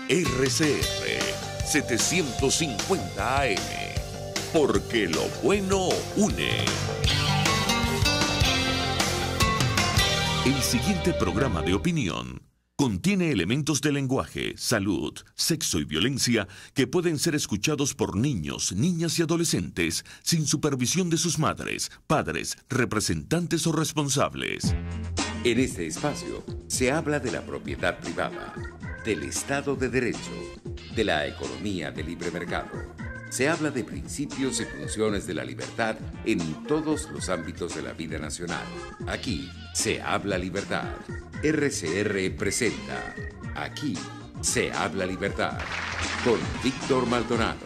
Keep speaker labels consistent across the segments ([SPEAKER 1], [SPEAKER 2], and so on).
[SPEAKER 1] RCR 750 AM, porque lo bueno une. El siguiente programa de opinión contiene elementos de lenguaje, salud, sexo y violencia que pueden ser escuchados por niños, niñas y adolescentes sin supervisión de sus madres, padres, representantes o responsables.
[SPEAKER 2] En este espacio se habla de la propiedad privada, del Estado de Derecho, de la economía de libre mercado. Se habla de principios y funciones de la libertad en todos los ámbitos de la vida nacional. Aquí se habla libertad. RCR presenta Aquí se habla libertad con Víctor Maldonado.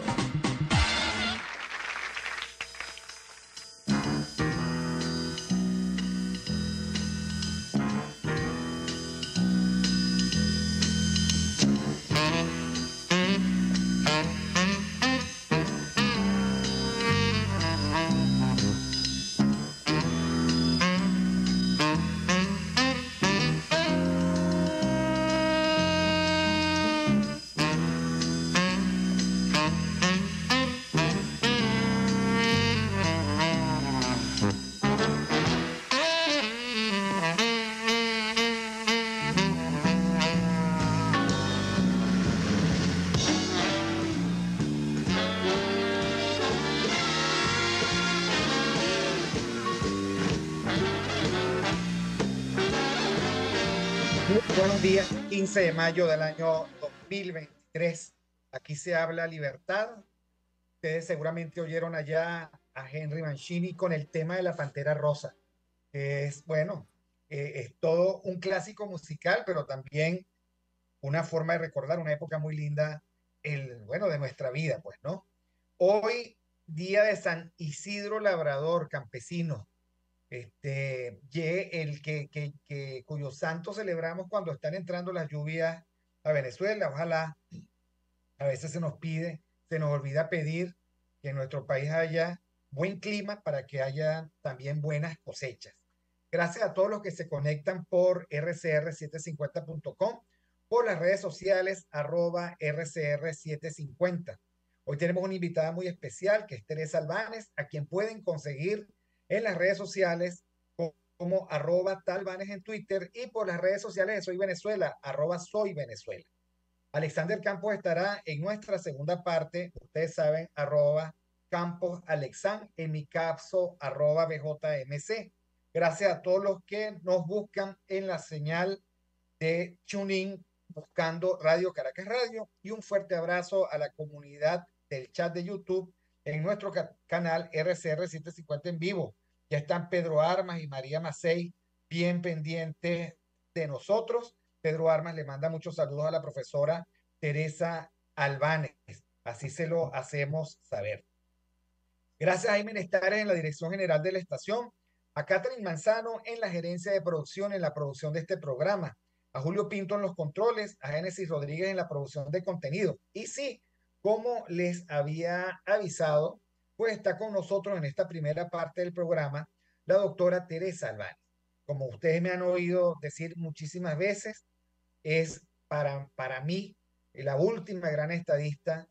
[SPEAKER 3] Buenos días, 15 de mayo del año 2023. Aquí se habla libertad. Ustedes seguramente oyeron allá a Henry Mancini con el tema de la Pantera Rosa, que es, bueno, es todo un clásico musical, pero también una forma de recordar una época muy linda, bueno, de nuestra vida, pues, ¿no? Hoy, día de San Isidro Labrador, campesino, cuyo santo celebramos cuando están entrando las lluvias a Venezuela. Ojalá, a veces se nos olvida pedir que en nuestro país haya buen clima para que haya también buenas cosechas. Gracias a todos los que se conectan por rcr750.com, por las redes sociales @rcr750. Hoy tenemos una invitada muy especial que es Teresa Albanes, a quien pueden conseguir en las redes sociales como @talbanes en Twitter y por las redes sociales de Soy Venezuela, @soyvenezuela. Alexander Campos estará en nuestra segunda parte, ustedes saben, Campos Alexan, en mi caso, BJMC. Gracias a todos los que nos buscan en la señal de TuneIn, buscando Radio Caracas Radio, y un fuerte abrazo a la comunidad del chat de YouTube en nuestro canal RCR 750 en vivo. Ya están Pedro Armas y María Macei bien pendientes de nosotros. Pedro Armas le manda muchos saludos a la profesora Teresa Albanes. Así se lo hacemos saber. Gracias a Jaime Nestares en la dirección general de la estación, a Catherine Manzano en la gerencia de producción, en la producción de este programa, a Julio Pinto en los controles, a Génesis Rodríguez en la producción de contenido. Y sí, como les había avisado, pues está con nosotros en esta primera parte del programa la doctora Teresa Albanes. Como ustedes me han oído decir muchísimas veces, es para mí la última gran estadista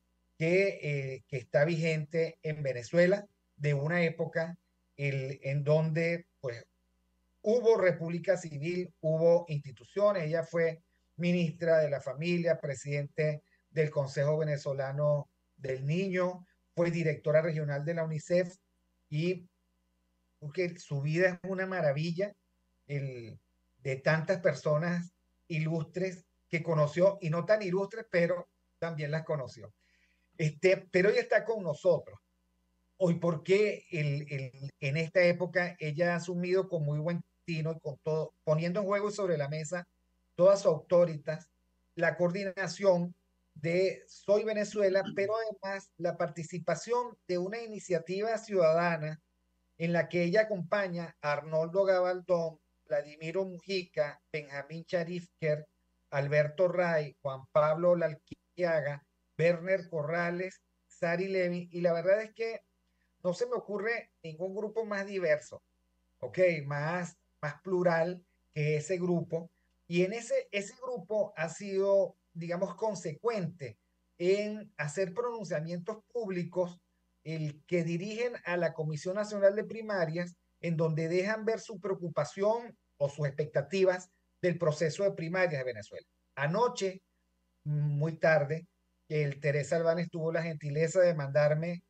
[SPEAKER 3] que está vigente en Venezuela, de una época en donde pues hubo república civil, hubo instituciones. Ella fue ministra de la familia, presidente del Consejo Venezolano del Niño, fue directora regional de la UNICEF, y porque su vida es una maravilla, el, de tantas personas ilustres que conoció, y no tan ilustres, pero también las conoció. Pero ella está con nosotros hoy porque en esta época ella ha asumido con muy buen tino y con todo, poniendo en juego sobre la mesa toda su autoridad, la coordinación de Soy Venezuela, pero además la participación de una iniciativa ciudadana en la que ella acompaña a Arnoldo Gabaldón, Vladimiro Mujica, Benjamín Charifker, Alberto Ray, Juan Pablo Lalquiaga, Werner Corrales, Sari Levy, y la verdad es que no se me ocurre ningún grupo más diverso, ¿ok? Más plural que ese grupo, Y en ese grupo ha sido, digamos, consecuente en hacer pronunciamientos públicos el que dirigen a la Comisión Nacional de Primarias, en donde dejan ver su preocupación o sus expectativas del proceso de primarias de Venezuela. Anoche, muy tarde, el Teresa Albánez tuvo la gentileza de mandarme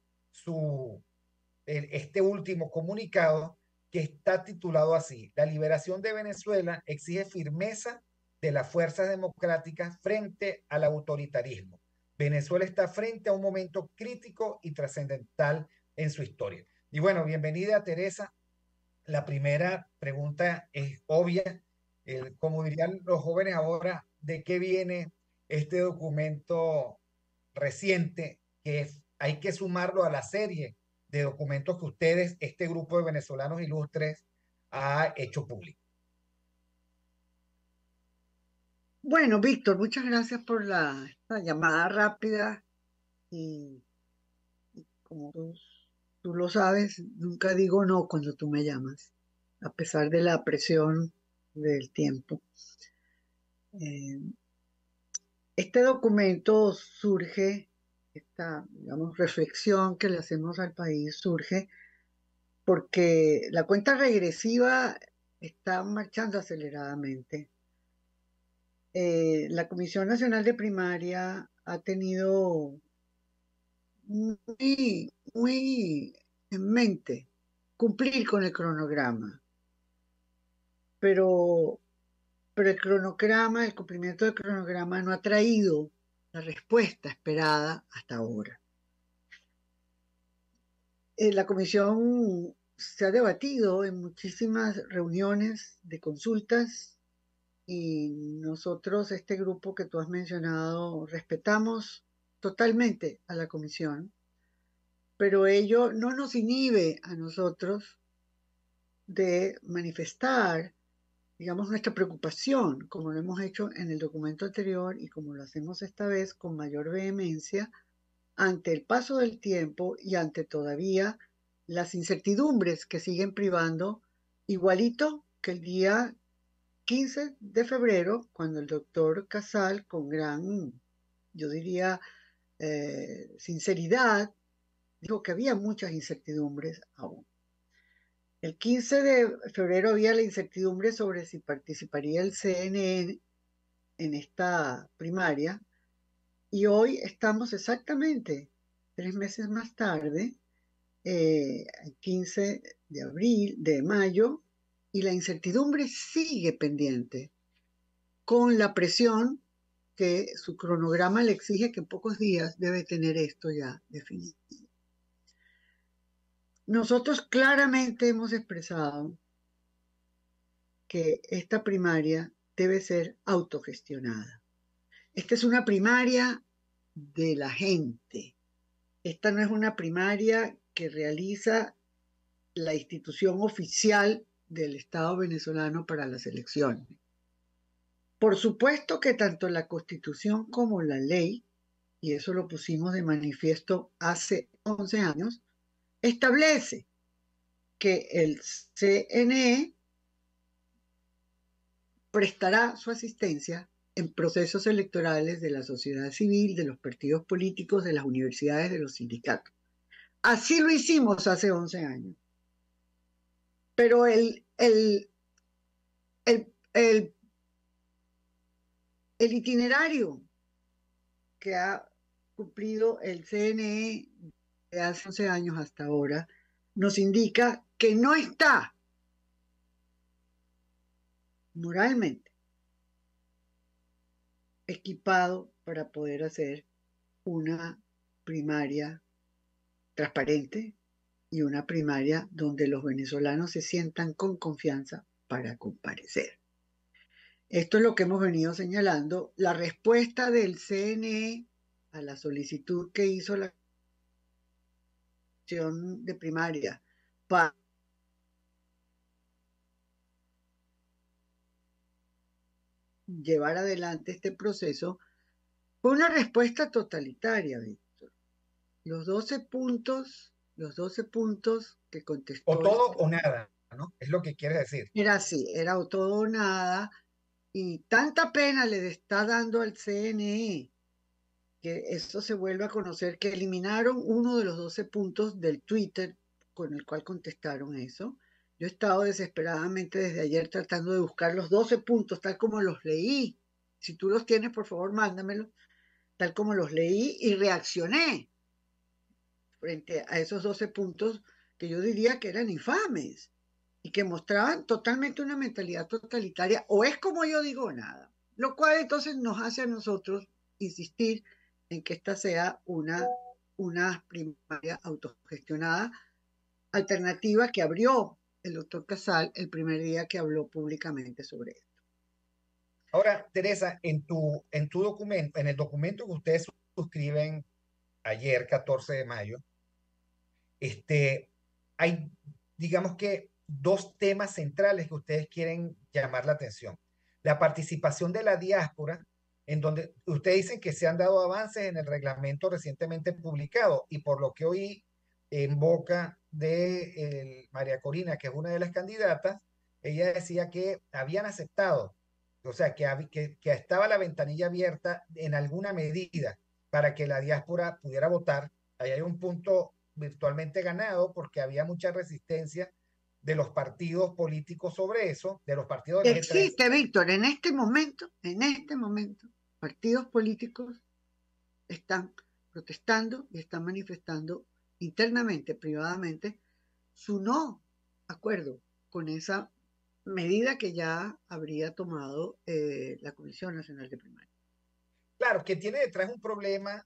[SPEAKER 3] este último comunicado, que está titulado así: la liberación de Venezuela exige firmeza de las fuerzas democráticas frente al autoritarismo. Venezuela está frente a un momento crítico y trascendental en su historia. Y bueno, bienvenida, Teresa. La primera pregunta es obvia. Como dirían los jóvenes ahora, ¿de qué viene este documento reciente hay que sumarlo a la serie de documentos que ustedes, este grupo de venezolanos ilustres, ha hecho público?
[SPEAKER 4] Bueno, Víctor, muchas gracias por esta llamada rápida y como tú lo sabes, nunca digo no cuando tú me llamas, a pesar de la presión del tiempo. Este documento surge, esta, digamos, reflexión que le hacemos al país surge porque la cuenta regresiva está marchando aceleradamente. La Comisión Nacional de Primaria ha tenido muy en mente cumplir con el cronograma, pero el cumplimiento del cronograma no ha traído la respuesta esperada hasta ahora. La comisión se ha debatido en muchísimas reuniones de consultas y nosotros, este grupo que tú has mencionado, respetamos totalmente a la comisión, pero ello no nos inhibe a nosotros de manifestar, digamos, nuestra preocupación, como lo hemos hecho en el documento anterior y como lo hacemos esta vez con mayor vehemencia, ante el paso del tiempo y ante todavía las incertidumbres que siguen privando, igualito que el día 15 de febrero, cuando el doctor Casal, con gran, yo diría, sinceridad, dijo que había muchas incertidumbres aún. El 15 de febrero había la incertidumbre sobre si participaría el CNE en esta primaria y hoy estamos exactamente 3 meses más tarde, 15 de mayo, y la incertidumbre sigue pendiente con la presión que su cronograma le exige, que en pocos días debe tener esto ya definido. Nosotros claramente hemos expresado que esta primaria debe ser autogestionada. Esta es una primaria de la gente. Esta no es una primaria que realiza la institución oficial del Estado venezolano para las elecciones. Por supuesto que tanto la Constitución como la ley, y eso lo pusimos de manifiesto hace 11 años, establece que el CNE prestará su asistencia en procesos electorales de la sociedad civil, de los partidos políticos, de las universidades, de los sindicatos. Así lo hicimos hace 11 años. Pero el itinerario que ha cumplido el CNE de hace 11 años hasta ahora nos indica que no está moralmente equipado para poder hacer una primaria transparente y una primaria donde los venezolanos se sientan con confianza para comparecer. Esto es lo que hemos venido señalando. La respuesta del CNE a la solicitud que hizo la Comisión de Primaria para llevar adelante este proceso fue una respuesta totalitaria, Víctor. Los 12 puntos que contestó.
[SPEAKER 3] O todo o nada, ¿no? Es lo que quiere decir.
[SPEAKER 4] Era así, era o todo o nada. Y tanta pena le está dando al CNE que esto se vuelve a conocer, que eliminaron uno de los 12 puntos del Twitter con el cual contestaron eso. Yo he estado desesperadamente desde ayer tratando de buscar los 12 puntos tal como los leí. Si tú los tienes, por favor, mándamelos, tal como los leí, y reaccioné frente a esos 12 puntos que yo diría que eran infames y que mostraban totalmente una mentalidad totalitaria, o es como yo digo, nada, lo cual entonces nos hace a nosotros insistir en que esta sea una primaria autogestionada, alternativa que abrió el doctor Casal el primer día que habló públicamente sobre esto.
[SPEAKER 3] Ahora, Teresa, en tu documento, en el documento que ustedes suscriben ayer, 14 de mayo, hay, digamos que, dos temas centrales que ustedes quieren llamar la atención. La participación de la diáspora, en donde ustedes dicen que se han dado avances en el reglamento recientemente publicado, y por lo que oí en boca de María Corina, que es una de las candidatas, ella decía que habían aceptado, o sea, que estaba la ventanilla abierta en alguna medida para que la diáspora pudiera votar. Ahí hay un punto virtualmente ganado porque había mucha resistencia de los partidos políticos sobre eso, de los partidos del G3.
[SPEAKER 4] Existe, Víctor, en este momento, partidos políticos están protestando y están manifestando internamente, privadamente, su no acuerdo con esa medida que ya habría tomado la Comisión Nacional de Primaria.
[SPEAKER 3] Claro, que tiene detrás un problema,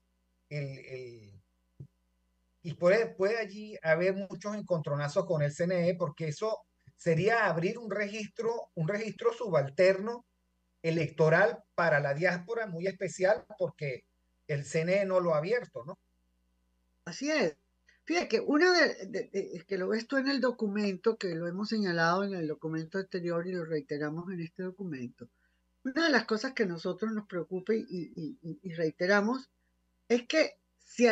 [SPEAKER 3] y puede allí haber muchos encontronazos con el CNE, porque eso sería abrir un registro subalterno electoral para la diáspora muy especial, porque el CNE no lo ha abierto, ¿no?
[SPEAKER 4] Así es. Fíjate que que lo ves tú en el documento, que lo hemos señalado en el documento anterior y lo reiteramos en este documento. Una de las cosas que a nosotros nos preocupa y reiteramos es que si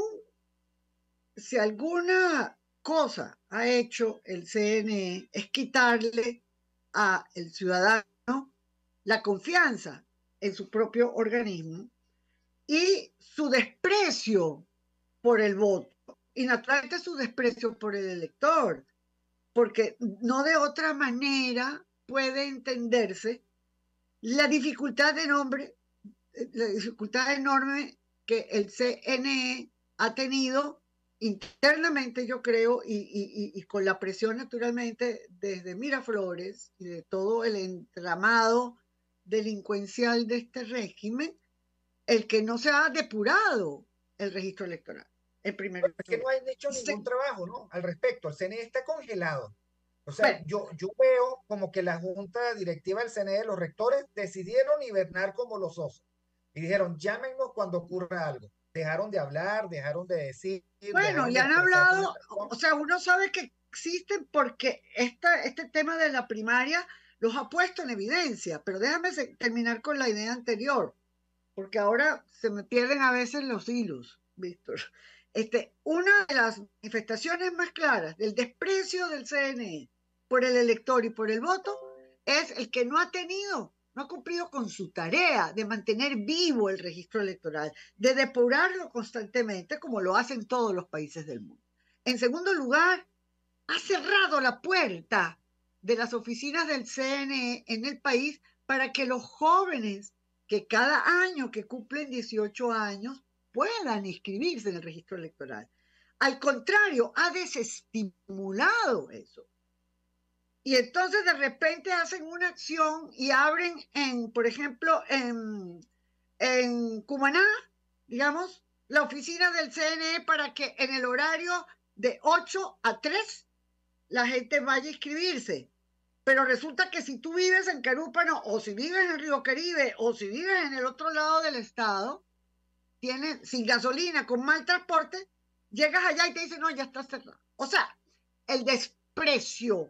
[SPEAKER 4] alguna cosa ha hecho el CNE es quitarle al ciudadano la confianza en su propio organismo y su desprecio por el voto, y naturalmente su desprecio por el elector, porque no de otra manera puede entenderse la dificultad enorme que el CNE ha tenido internamente, yo creo, y con la presión naturalmente desde Miraflores y de todo el entramado delincuencial de este régimen, el que no se ha depurado el registro electoral. El primer
[SPEAKER 3] Es que no han hecho ningún trabajo, ¿no? Al respecto, el CNE está congelado. O sea, yo veo como que la junta directiva del CNE, los rectores, decidieron hibernar como los osos. Y dijeron, llámenos cuando ocurra algo. Dejaron de hablar, dejaron de decir.
[SPEAKER 4] Bueno, y han hablado, o sea, uno sabe que existen porque este tema de la primaria los ha puesto en evidencia, pero déjame terminar con la idea anterior, porque ahora se me pierden a veces los hilos, Víctor. Una de las manifestaciones más claras del desprecio del CNE por el elector y por el voto es el que no ha cumplido con su tarea de mantener vivo el registro electoral, de depurarlo constantemente como lo hacen todos los países del mundo. En segundo lugar, ha cerrado la puerta de las oficinas del CNE en el país para que los jóvenes que cada año que cumplen 18 años puedan inscribirse en el registro electoral. Al contrario, ha desestimulado eso. Y entonces de repente hacen una acción y abren, por ejemplo, en Cumaná, digamos, la oficina del CNE para que en el horario de 8 a 3 la gente vaya a inscribirse. Pero resulta que si tú vives en Carúpano, o si vives en Río Caribe, o si vives en el otro lado del estado, sin gasolina, con mal transporte, llegas allá y te dicen, no, ya está cerrado. O sea, el desprecio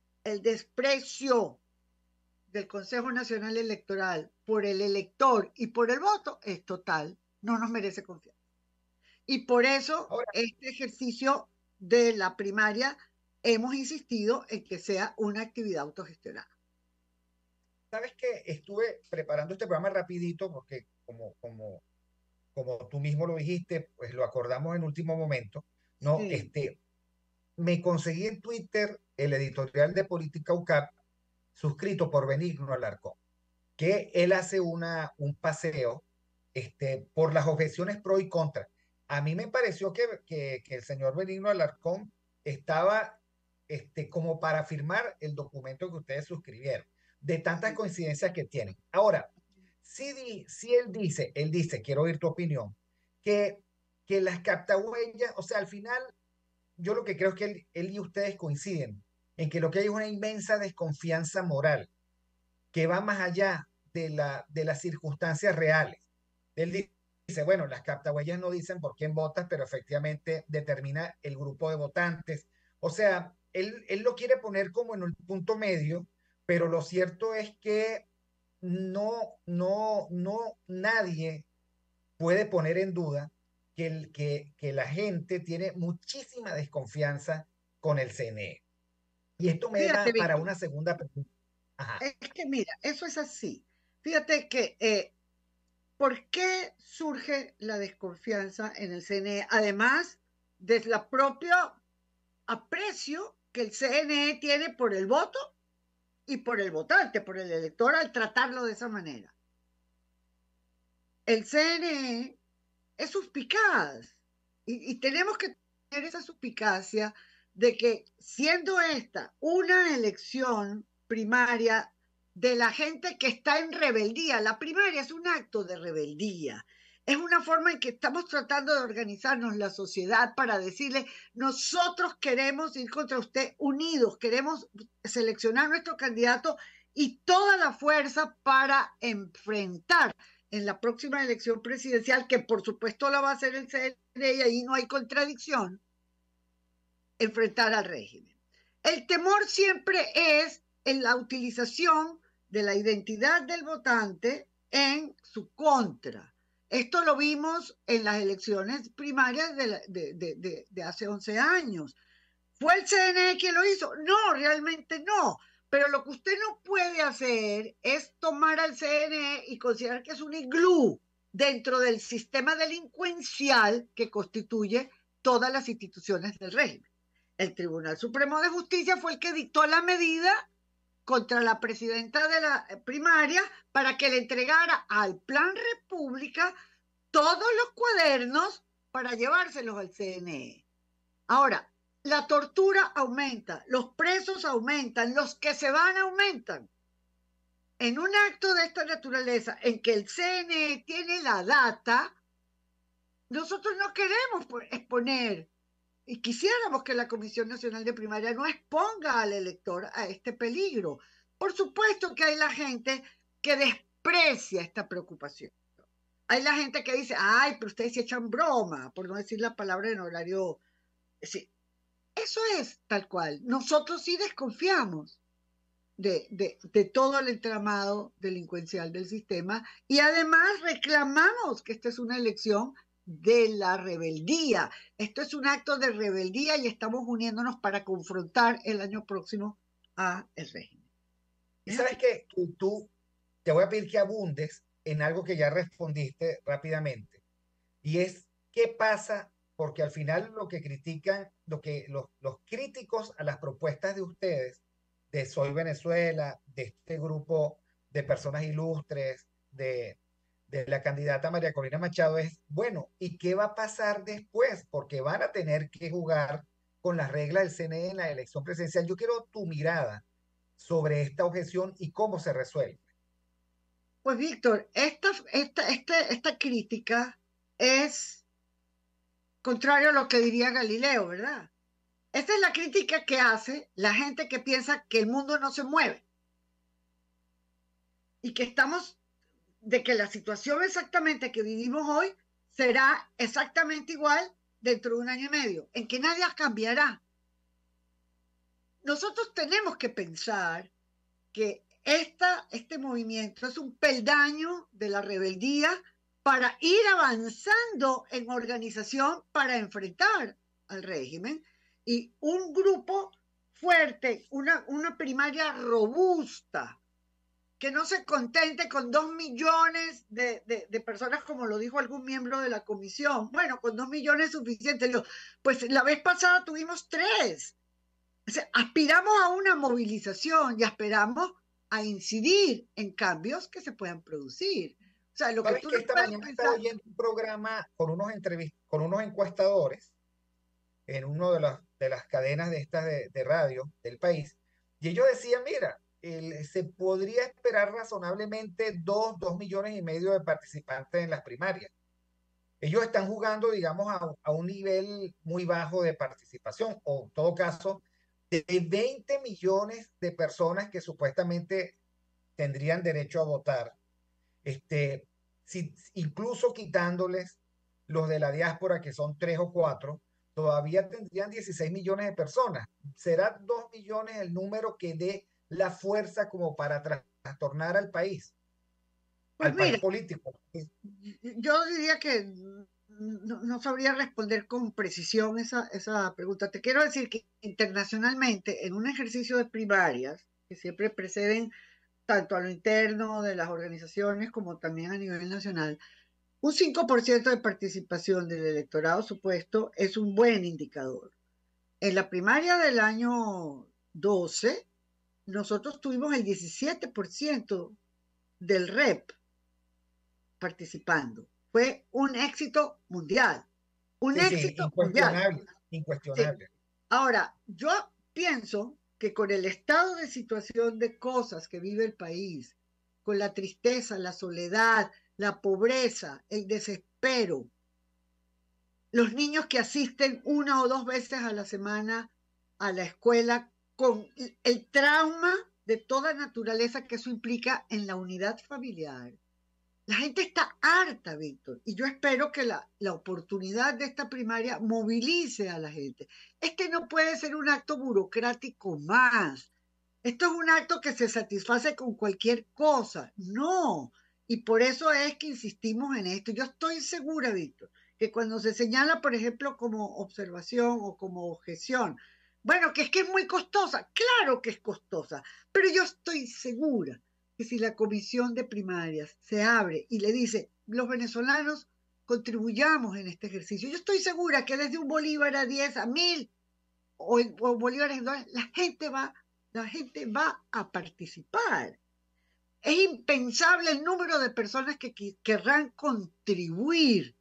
[SPEAKER 4] del Consejo Nacional Electoral por el elector y por el voto es total, no nos merece confianza. Y por eso este ejercicio de la primaria hemos insistido en que sea una actividad autogestionada.
[SPEAKER 3] sabes que estuve preparando este programa rapidito porque como tú mismo lo dijiste, pues lo acordamos en último momento, ¿no?
[SPEAKER 4] Sí.
[SPEAKER 3] Me conseguí en Twitter el editorial de Política UCAP suscrito por Benigno Alarcón, que él hace un paseo por las objeciones pro y contra. A mí me pareció que el señor Benigno Alarcón estaba como para firmar el documento que ustedes suscribieron, de tantas coincidencias que tienen. Ahora, si él dice, quiero oír tu opinión, que, que las captahuellas, o sea, al final, yo lo que creo es que él y ustedes coinciden en que lo que hay es una inmensa desconfianza moral que va más allá de las circunstancias reales. Él dice, bueno, las captahuellas no dicen por quién votas, pero efectivamente determina el grupo de votantes. O sea, él lo quiere poner como en un punto medio, pero lo cierto es que nadie puede poner en duda que la gente tiene muchísima desconfianza con el CNE. Y esto me
[SPEAKER 4] Fíjate,
[SPEAKER 3] da para
[SPEAKER 4] Víctor,
[SPEAKER 3] una segunda pregunta. Ajá.
[SPEAKER 4] es que mira, eso es así. Fíjate que, ¿por qué surge la desconfianza en el CNE? Además de la propia aprecio que el CNE tiene por el voto y por el votante, por el elector, al tratarlo de esa manera. El CNE es suspicaz y tenemos que tener esa suspicacia de que siendo esta una elección primaria de la gente que está en rebeldía, la primaria es un acto de rebeldía, es una forma en que estamos tratando de organizarnos la sociedad para decirle, nosotros queremos ir contra usted unidos, queremos seleccionar nuestro candidato y toda la fuerza para enfrentar en la próxima elección presidencial, que por supuesto la va a hacer el CNE y ahí no hay contradicción, enfrentar al régimen. El temor siempre es en la utilización de la identidad del votante en su contra. Esto lo vimos en las elecciones primarias de hace 11 años. ¿Fue el CNE quien lo hizo? No, realmente no. Pero lo que usted no puede hacer es tomar al CNE y considerar que es un iglú dentro del sistema delincuencial que constituye todas las instituciones del régimen. El Tribunal Supremo de Justicia fue el que dictó la medida contra la presidenta de la primaria para que le entregara al Plan República todos los cuadernos para llevárselos al CNE. Ahora, la tortura aumenta, los presos aumentan, los que se van aumentan. En un acto de esta naturaleza, en que el CNE tiene la data, nosotros no queremos exponer y quisiéramos que la Comisión Nacional de Primaria no exponga al elector a este peligro. Por supuesto que hay la gente que desprecia esta preocupación. Hay la gente que dice, ay, pero ustedes se echan broma, por no decir la palabra en horario... Sí, eso es tal cual. Nosotros sí desconfiamos de todo el entramado delincuencial del sistema y además reclamamos que esta es una elección de la rebeldía. Esto es un acto de rebeldía y estamos uniéndonos para confrontar el año próximo a el régimen.
[SPEAKER 3] Y sabes que tú te voy a pedir que abundes en algo que ya respondiste rápidamente. Y es qué pasa, porque al final lo que critican, los críticos a las propuestas de ustedes, de Soy Venezuela, de este grupo de personas ilustres, de la candidata María Corina Machado, es, bueno, ¿y qué va a pasar después? Porque van a tener que jugar con las reglas del CNE en la elección presidencial. Yo quiero tu mirada sobre esta objeción y cómo se resuelve.
[SPEAKER 4] Pues Víctor, esta crítica es contrario a lo que diría Galileo, ¿verdad? Esta es la crítica que hace la gente que piensa que el mundo no se mueve y que de que la situación exactamente que vivimos hoy será exactamente igual dentro de un año y medio, en que nadie cambiará. Nosotros tenemos que pensar que este movimiento es un peldaño de la rebeldía para ir avanzando en organización para enfrentar al régimen y un grupo fuerte, una primaria robusta que no se contente con 2 millones de personas, como lo dijo algún miembro de la comisión. Bueno, con 2 millones es suficiente. Pues la vez pasada tuvimos 3. O sea, aspiramos a una movilización y aspiramos a incidir en cambios que se puedan producir. O sea, lo que
[SPEAKER 3] ¿Sabes
[SPEAKER 4] tú
[SPEAKER 3] que
[SPEAKER 4] no
[SPEAKER 3] esta
[SPEAKER 4] puedes
[SPEAKER 3] mañana
[SPEAKER 4] pensar...
[SPEAKER 3] estaba oyendo un programa con con unos encuestadores en una de las cadenas de estas de radio del país? Y ellos decían, mira, se podría esperar razonablemente 2 millones y medio de participantes en las primarias. Ellos están jugando, digamos, a un nivel muy bajo de participación, o en todo caso, de 20 millones de personas que supuestamente tendrían derecho a votar. Incluso quitándoles los de la diáspora, que son 3 o 4, todavía tendrían 16 millones de personas. ¿Será 2 millones el número que dé la fuerza como para trastornar al país
[SPEAKER 4] Pues mira,
[SPEAKER 3] político?
[SPEAKER 4] yo diría que no sabría responder con precisión esa pregunta. Te quiero decir que internacionalmente, en un ejercicio de primarias, que siempre preceden tanto a lo interno de las organizaciones como también a nivel nacional, un 5% de participación del electorado supuesto es un buen indicador. En la primaria del año 12, nosotros tuvimos el 17% del REP participando. Fue un éxito mundial. Un
[SPEAKER 3] Sí, sí,
[SPEAKER 4] éxito mundial.
[SPEAKER 3] incuestionable,
[SPEAKER 4] Sí.
[SPEAKER 3] incuestionable.
[SPEAKER 4] Ahora, yo pienso que con el estado de situación de cosas que vive el país, con la tristeza, la soledad, la pobreza, el desespero, los niños que asisten 1 o 2 veces a la semana a la escuela, con el trauma de toda naturaleza que eso implica en la unidad familiar. La gente está harta, Víctor, y yo espero que la oportunidad de esta primaria movilice a la gente. Este no puede ser un acto burocrático más. Esto es un acto que se satisface con cualquier cosa. No. Y por eso es que insistimos en esto. Yo estoy segura, Víctor, que cuando se señala, por ejemplo, como observación o como objeción, bueno, que es muy costosa. Claro que es costosa, pero yo estoy segura que si la comisión de primarias se abre y le dice, los venezolanos contribuyamos en este ejercicio, yo estoy segura que desde un bolívar a 10, a 1000 o bolívares en dólares, la gente va a participar. Es impensable el número de personas que querrán contribuir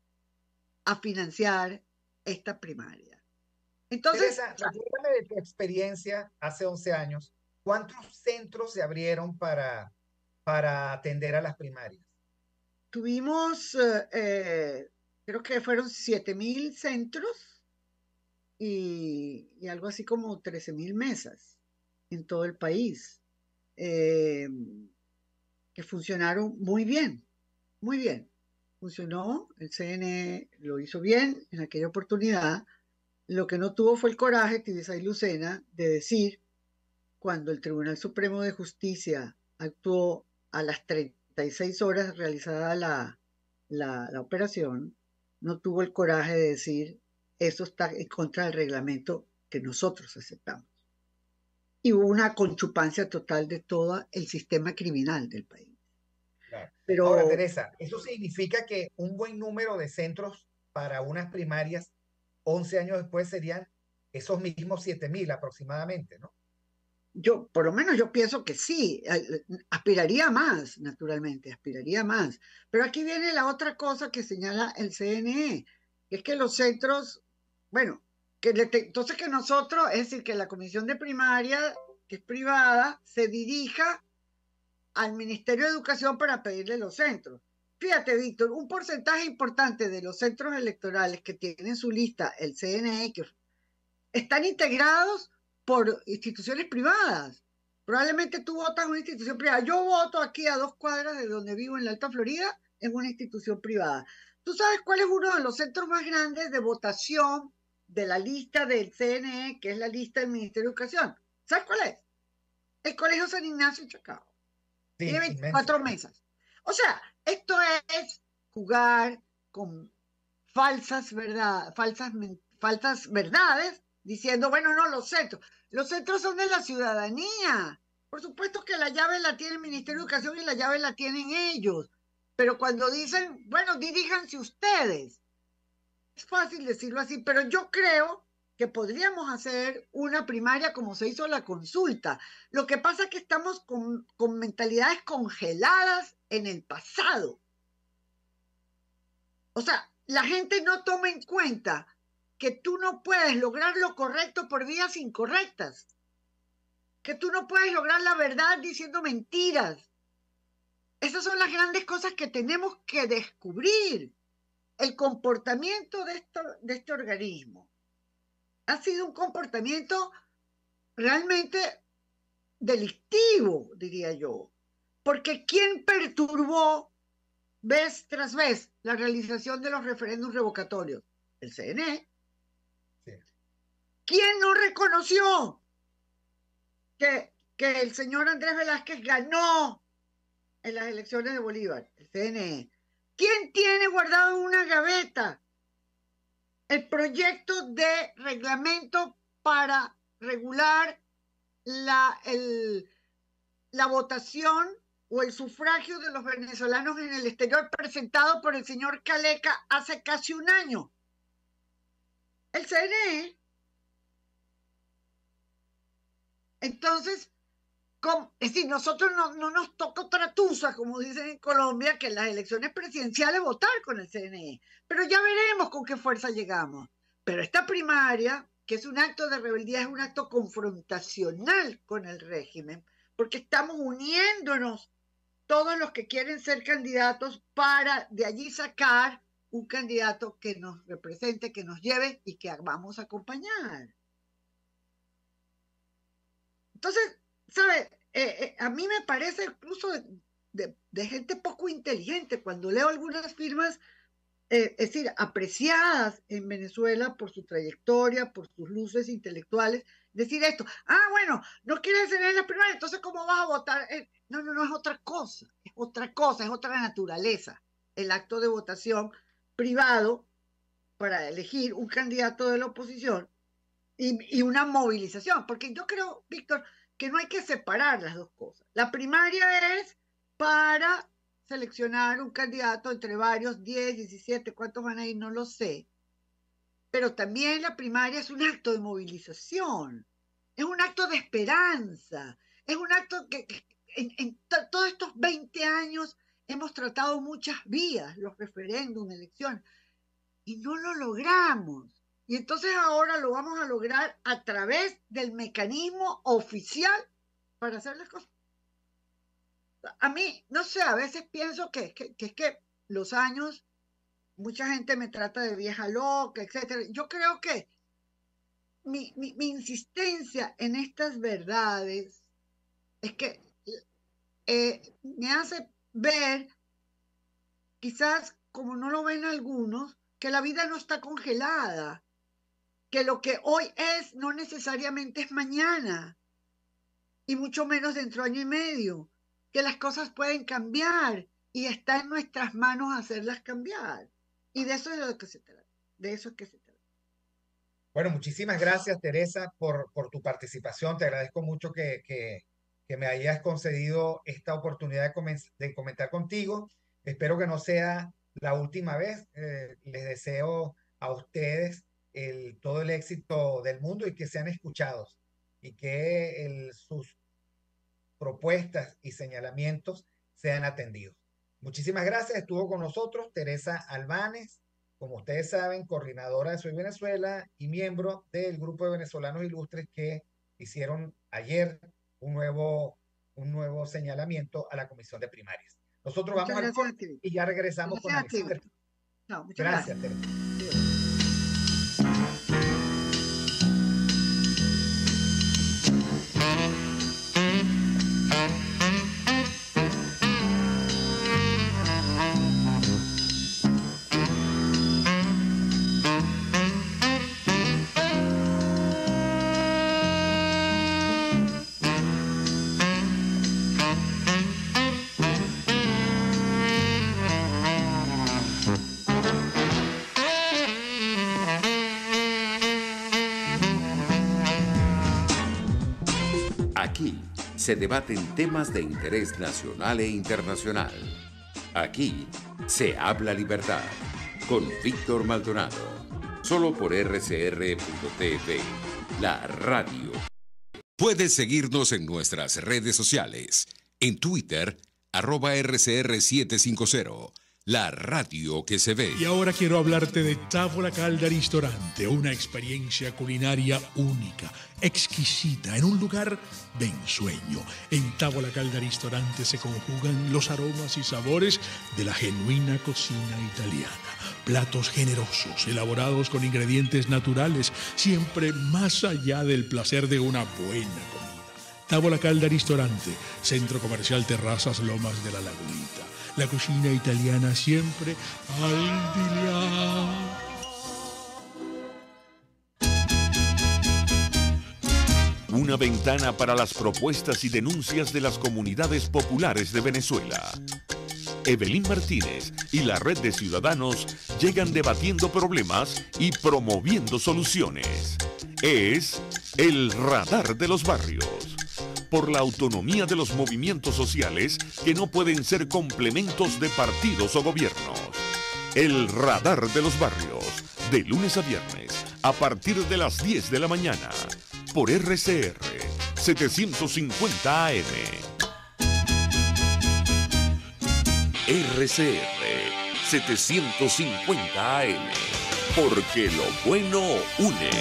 [SPEAKER 4] a financiar esta primaria. Entonces,
[SPEAKER 3] Teresa, recuérdame de tu experiencia hace 11 años. ¿Cuántos centros se abrieron para atender a las primarias?
[SPEAKER 4] tuvimos, creo que fueron 7.000 centros y algo así como 13.000 mesas en todo el país, que funcionaron muy bien, muy bien. Funcionó, el CNE lo hizo bien en aquella oportunidad. Lo que no tuvo fue el coraje, Tibisay y Lucena, de decir, cuando el Tribunal Supremo de Justicia actuó a las 36 horas realizada la operación, no tuvo el coraje de decir, eso está en contra del reglamento que nosotros aceptamos. Y hubo una conchupancia total de todo el sistema criminal del país.
[SPEAKER 3] Claro.
[SPEAKER 4] Pero
[SPEAKER 3] Ahora, Teresa, eso significa que un buen número de centros para unas primarias 11 años después serían esos mismos 7.000 aproximadamente, ¿no?
[SPEAKER 4] yo, por lo menos yo pienso que sí, aspiraría más, naturalmente, aspiraría más. Pero aquí viene la otra cosa que señala el CNE, que es que los centros, bueno, entonces que nosotros, es decir, que la comisión de primaria, que es privada, se dirija al Ministerio de Educación para pedirle los centros. Fíjate, Víctor, un porcentaje importante de los centros electorales que tienen su lista el CNE, que están integrados por instituciones privadas. Probablemente tú votas en una institución privada. Yo voto aquí a 2 cuadras de donde vivo en la Alta Florida, en una institución privada. ¿Tú sabes cuál es uno de los centros más grandes de votación de la lista del CNE, que es la lista del Ministerio de Educación? ¿Sabes cuál es? El Colegio San Ignacio Chacao.
[SPEAKER 3] Sí,
[SPEAKER 4] Tiene
[SPEAKER 3] inmenso.
[SPEAKER 4] 24 mesas. O sea, esto es jugar con falsas verdades, diciendo, bueno, no, los centros son de la ciudadanía. Por supuesto que la llave la tiene el Ministerio de Educación y la llave la tienen ellos. Pero cuando dicen, bueno, diríjanse ustedes, es fácil decirlo así, pero yo creo que podríamos hacer una primaria como se hizo la consulta. Lo que pasa es que estamos con mentalidades congeladas en el pasado. O sea, la gente no toma en cuenta que tú no puedes lograr lo correcto por vías incorrectas, que tú no puedes lograr la verdad diciendo mentiras. Esas son las grandes cosas que tenemos que descubrir. El comportamiento de este organismo ha sido un comportamiento realmente delictivo, diría yo, porque ¿quién perturbó vez tras vez la realización de los referéndums revocatorios? El CNE. Sí. ¿Quién no reconoció que el señor Andrés Velázquez ganó en las elecciones de Bolívar? El CNE. ¿Quién tiene guardado en una gaveta el proyecto de reglamento para regular la votación o el sufragio de los venezolanos en el exterior presentado por el señor Caleca hace casi un año? El CNE. Entonces, es decir, nosotros no nos toca otra tusa, como dicen en Colombia, que en las elecciones presidenciales votar con el CNE. Pero ya veremos con qué fuerza llegamos. Pero esta primaria, que es un acto de rebeldía, es un acto confrontacional con el régimen, porque estamos uniéndonos todos los que quieren ser candidatos para de allí sacar un candidato que nos represente, que nos lleve y que vamos a acompañar. Entonces, ¿sabes? A mí me parece incluso de gente poco inteligente cuando leo algunas firmas, es decir, apreciadas en Venezuela por su trayectoria, por sus luces intelectuales, decir esto: bueno, no quieres tener la primaria, entonces ¿cómo vas a votar? No, es otra cosa, es otra naturaleza. El acto de votación privado para elegir un candidato de la oposición y una movilización, porque yo creo, Víctor, que no hay que separar las dos cosas. La primaria es para seleccionar un candidato entre varios, 10, 17, ¿cuántos van a ir? No lo sé. Pero también la primaria es un acto de movilización, es un acto de esperanza, es un acto que en todos estos 20 años hemos tratado muchas vías, los referéndums, elecciones, y no lo logramos. Y entonces ahora lo vamos a lograr a través del mecanismo oficial para hacer las cosas. A mí, no sé, a veces pienso que es que los años, mucha gente me trata de vieja loca, etc. Yo creo que mi insistencia en estas verdades es que me hace ver, quizás como no lo ven algunos, que la vida no está congelada, que lo que hoy es no necesariamente es mañana, y mucho menos dentro de año y medio, que las cosas pueden cambiar y está en nuestras manos hacerlas cambiar. Y de eso es de lo que se trata. De eso es que se trata.
[SPEAKER 3] Bueno, muchísimas gracias, Teresa, por tu participación. Te agradezco mucho que me hayas concedido esta oportunidad de comentar contigo. Espero que no sea la última vez. Les deseo a ustedes todo el éxito del mundo y que sean escuchados y que sus propuestas y señalamientos sean atendidos. Muchísimas gracias. Estuvo con nosotros Teresa Albanes, como ustedes saben, coordinadora de Soy Venezuela y miembro del grupo de venezolanos ilustres que hicieron ayer un nuevo señalamiento a la Comisión de Primarias. Nosotros vamos al corte y ya regresamos con la misión.
[SPEAKER 4] No, muchas gracias.
[SPEAKER 3] Teresa.
[SPEAKER 2] se debaten temas de interés nacional e internacional. Aquí se habla libertad con Víctor Maldonado, solo por RCR.tv, la radio. Puedes seguirnos en nuestras redes sociales, en Twitter, @RCR750, la radio que se ve.
[SPEAKER 5] Y ahora quiero hablarte de Távola Calda Ristorante, una experiencia culinaria única, exquisita, en un lugar de ensueño. En Távola Calda Ristorante se conjugan los aromas y sabores de la genuina cocina italiana. Platos generosos, elaborados con ingredientes naturales, siempre más allá del placer de una buena comida. Távola Calda Ristorante, Centro Comercial Terrazas Lomas de la Lagunita. La cocina italiana siempre al día.
[SPEAKER 1] Una ventana para las propuestas y denuncias de las comunidades populares de Venezuela. Evelyn Martínez y la Red de Ciudadanos llegan debatiendo problemas y promoviendo soluciones. Es el Radar de los Barrios. Por la autonomía de los movimientos sociales que no pueden ser complementos de partidos o gobiernos. El Radar de los Barrios, de lunes a viernes, a partir de las 10 de la mañana, por RCR 750 AM. RCR 750 AM, porque lo bueno une.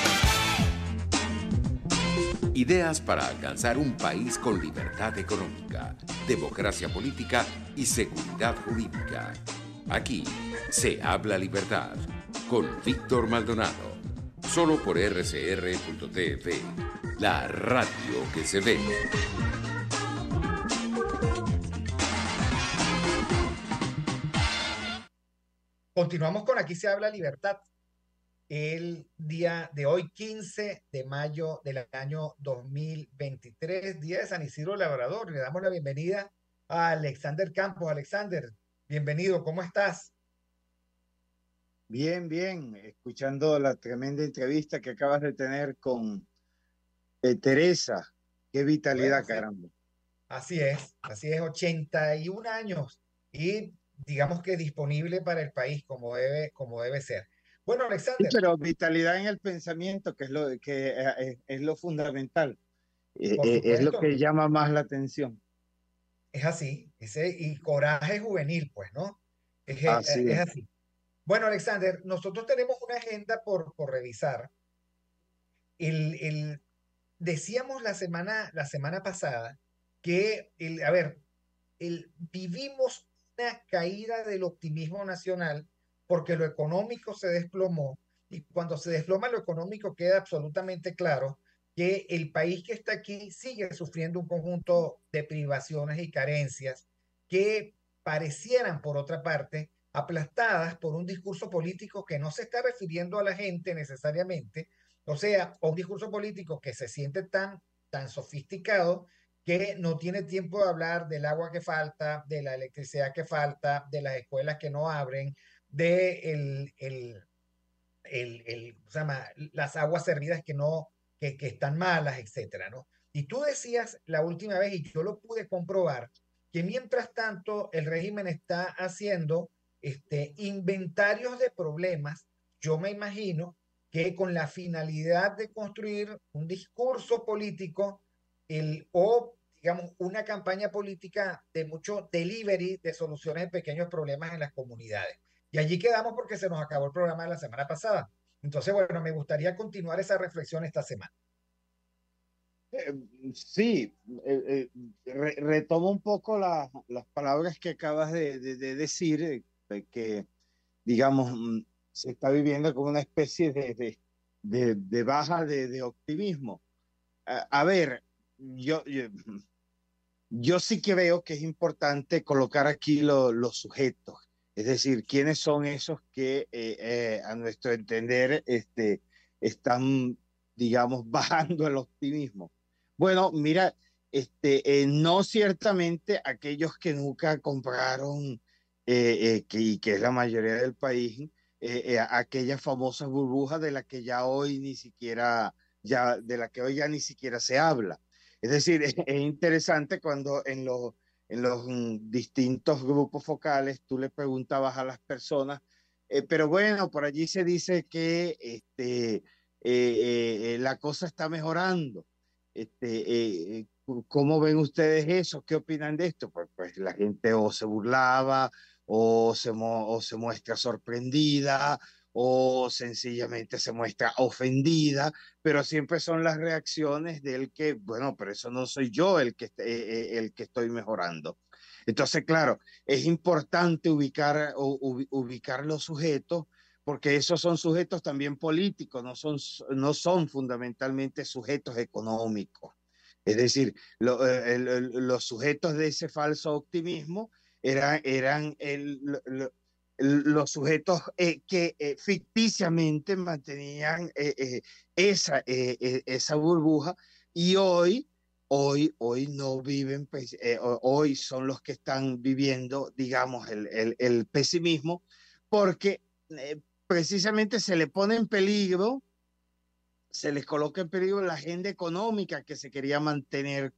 [SPEAKER 2] Ideas para alcanzar un país con libertad económica, democracia política y seguridad jurídica. Aquí se habla libertad con Víctor Maldonado, solo por RCR.tv, la radio que se ve.
[SPEAKER 3] Continuamos con Aquí se habla libertad. El día de hoy, 15 de mayo del año 2023, día de San Isidro Labrador. Le damos la bienvenida a Alexander Campos. Alexander, bienvenido, ¿cómo estás?
[SPEAKER 6] Bien, bien, escuchando la tremenda entrevista que acabas de tener con Teresa. Qué vitalidad,
[SPEAKER 3] Bueno,
[SPEAKER 6] caramba.
[SPEAKER 3] así es, 81 años y digamos que disponible para el país como debe ser. Bueno,
[SPEAKER 6] Sí,
[SPEAKER 3] Alexander,
[SPEAKER 6] pero vitalidad en el pensamiento, que es lo fundamental,
[SPEAKER 3] por
[SPEAKER 6] es lo
[SPEAKER 3] supuesto,
[SPEAKER 6] que llama más la atención.
[SPEAKER 3] es así, y coraje juvenil, pues, ¿no?
[SPEAKER 6] Así
[SPEAKER 3] Es
[SPEAKER 6] es.
[SPEAKER 3] así. Bueno, Alexander, nosotros tenemos una agenda por revisar. El, decíamos la semana pasada que, vivimos una caída del optimismo nacional porque lo económico se desplomó y cuando se desploma lo económico queda absolutamente claro que el país que está aquí sigue sufriendo un conjunto de privaciones y carencias que parecieran, por otra parte, aplastadas por un discurso político que no se está refiriendo a la gente necesariamente, o sea, un discurso político que se siente tan sofisticado que no tiene tiempo de hablar del agua que falta, de la electricidad que falta, de las escuelas que no abren, de ¿cómo se llama? Las aguas servidas que están malas, etcétera, ¿no? Y tú decías la última vez, y yo lo pude comprobar, que mientras tanto el régimen está haciendo inventarios de problemas, yo me imagino que con la finalidad de construir un discurso político o, digamos, una campaña política de mucho delivery de soluciones de pequeños problemas en las comunidades. Y allí quedamos porque se nos acabó el programa de la semana pasada. Entonces, bueno, me gustaría continuar esa reflexión esta semana.
[SPEAKER 6] Eh, sí, retomo un poco las palabras que acabas de decir, que, digamos, se está viviendo como una especie de baja de optimismo. A ver, yo sí que veo que es importante colocar aquí los sujetos, es decir, quiénes son esos que a nuestro entender están, digamos, bajando el optimismo. Bueno, mira, no ciertamente aquellos que nunca compraron, que es la mayoría del país, aquellas famosas burbujas de la que ya hoy ni siquiera, de la que hoy ya ni siquiera se habla. Es decir, es interesante cuando en los distintos grupos focales tú le preguntabas a las personas, pero bueno, por allí se dice que la cosa está mejorando. ¿Cómo ven ustedes eso? ¿Qué opinan de esto? Pues la gente o se burlaba o se muestra sorprendida o sencillamente se muestra ofendida, pero siempre son las reacciones del que, bueno, pero eso no soy yo el que estoy mejorando. Entonces, claro, es importante ubicar los sujetos, porque esos son sujetos también políticos, no son fundamentalmente sujetos económicos. Es decir, los sujetos de ese falso optimismo eran los sujetos que ficticiamente mantenían esa burbuja y hoy no viven, pues, hoy son los que están viviendo, digamos, el pesimismo, porque precisamente se le pone en peligro, se les coloca en peligro la agenda económica que se quería mantener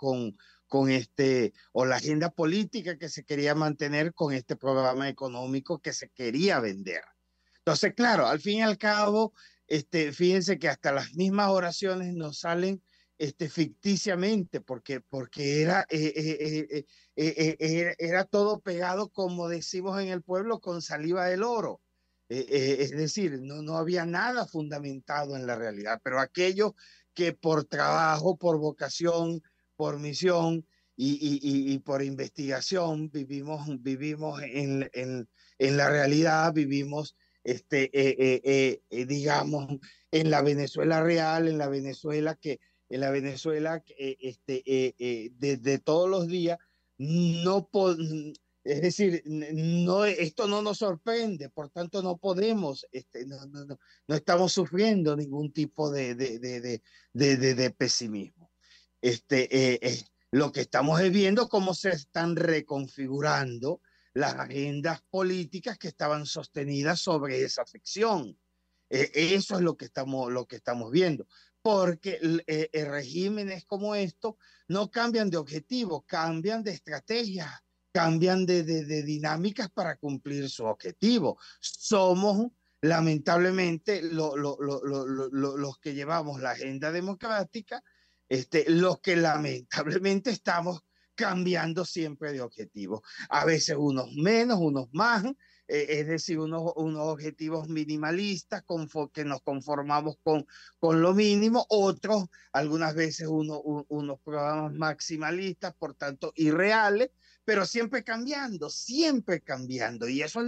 [SPEAKER 6] o la agenda política que se quería mantener con este programa económico que se quería vender. Entonces, claro, al fin y al cabo, fíjense que hasta las mismas oraciones nos salen ficticiamente, porque era todo pegado, como decimos en el pueblo, con saliva del oro. Es decir, no había nada fundamentado en la realidad, pero aquellos que por trabajo, por vocación, por misión y por investigación vivimos en la realidad, vivimos, digamos, en la Venezuela real, en la Venezuela de todos los días, no es decir, no, esto no nos sorprende, por tanto no podemos, no estamos sufriendo ningún tipo de pesimismo. Lo que estamos es viendo cómo se están reconfigurando las agendas políticas que estaban sostenidas sobre esa ficción. Eso es lo que estamos viendo, porque regímenes como estos no cambian de objetivo, cambian de estrategia, cambian de dinámicas para cumplir su objetivo. Somos, lamentablemente, los que llevamos la agenda democrática, los que lamentablemente estamos cambiando siempre de objetivo. A veces unos menos, unos más, es decir, unos objetivos minimalistas que nos conformamos con lo mínimo, otros, algunas veces unos programas maximalistas, por tanto, irreales, pero siempre cambiando, y eso es